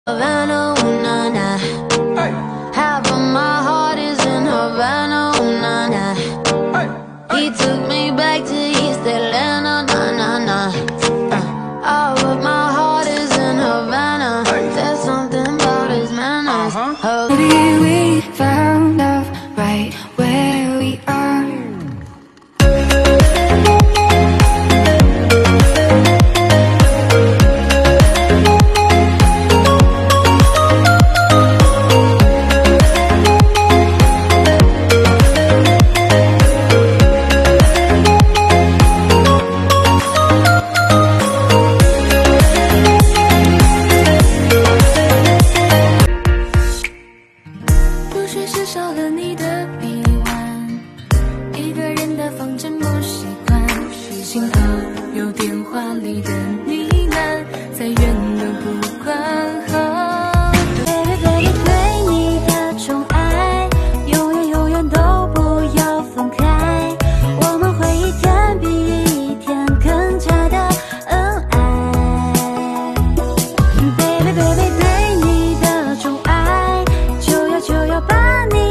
Havana, ooh, nah, nah. Hey. Half of my heart is in Havana, ooh, nah, nah. Hey. Hey. He took me back to East Atlanta, nah, nah, nah. All of my heart is in Havana. Hey. There's something about his manners. Maybe we found love right where we are.少了你的臂弯，一个人的房间不习惯，幸好有电话里的呢喃，再远都不管。Baby baby， 对你的宠爱，永远永远都不要分开，我们会一天比一天更加的恩爱。Baby baby， 对你的宠爱，就要把你。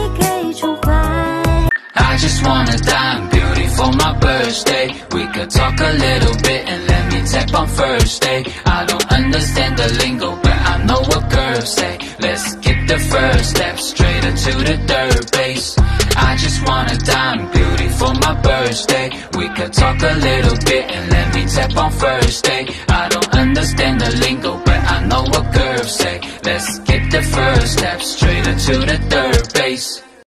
I just wanna dime beauty for my birthday. We could talk a little bit and let me tap on first day. I don't understand the lingo, but I know what girls say. Let's skip the first step, straighter to the third base. I just wanna dime beauty for my birthday. We could talk a little bit and let me tap on first day. I don't understand the lingo, but I know what girls say. Let's skip the first step, straighter to the third base.